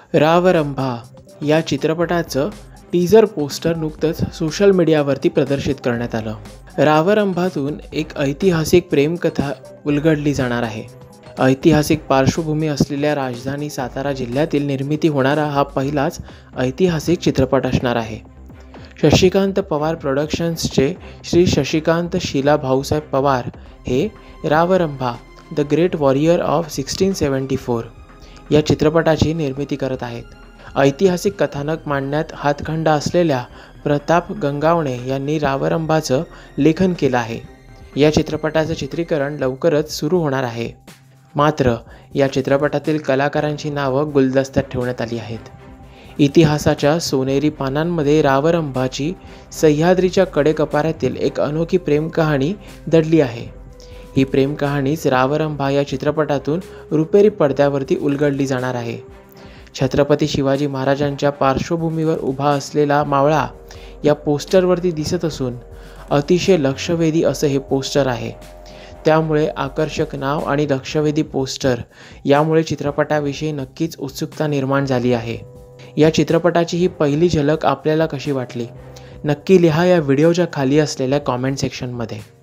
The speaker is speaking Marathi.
रावरंभा या चित्रपटाचं टीजर पोस्टर नुकतंच सोशल मीडियावरती प्रदर्शित करण्यात आलं। रावरंभातून एक ऐतिहासिक प्रेमकथा उलगडली जाणार आहे। ऐतिहासिक पार्श्वभूमी असलेल्या राजधानी सातारा जिल्ह्यातील निर्मिती होणारा हा पहिलाच ऐतिहासिक चित्रपट असणार आहे। शशिकांत पवार प्रोडक्शन्सचे श्री शशिकांत शीला भाऊसाहेब पवार हे Ravrambha the great warrior of 1674 या चित्रपटाची निर्मिती करत आहेत। ऐतिहासिक कथानक मांडण्यात हातखंडा असलेल्या प्रताप गंगावणे यांनी रावरंभाचं लेखन केलं आहे। या चित्रपटाचं चित्रीकरण लवकरच सुरू होणार आहे। मात्र या चित्रपटातील कलाकारांची नावं गुलदस्त्यात ठेवण्यात आली आहेत। इतिहासाच्या सोनेरी पानांमध्ये रावरंभाची सह्याद्रीच्या कडेकपाऱ्यातील एक अनोखी प्रेमकहाणी दडली आहे। ही प्रेमकहाणीच रावरंभा या चित्रपटातून रुपेरी पडद्यावरती उलगडली जाणार आहे। छत्रपती शिवाजी महाराजांच्या पार्श्वभूमीवर उभा असलेला मावळा या पोस्टरवरती दिसत असून अतिशय लक्षवेधी असं हे पोस्टर आहे। त्यामुळे आकर्षक नाव आणि लक्षवेधी पोस्टर यामुळे चित्रपटाविषयी नक्कीच उत्सुकता निर्माण झाली आहे। या चित्रपटाची ही पहिली झलक आपल्याला कशी वाटली? नक्की लिहा या व्हिडिओच्या खाली असलेल्या कॉमेंट सेक्शनमध्ये।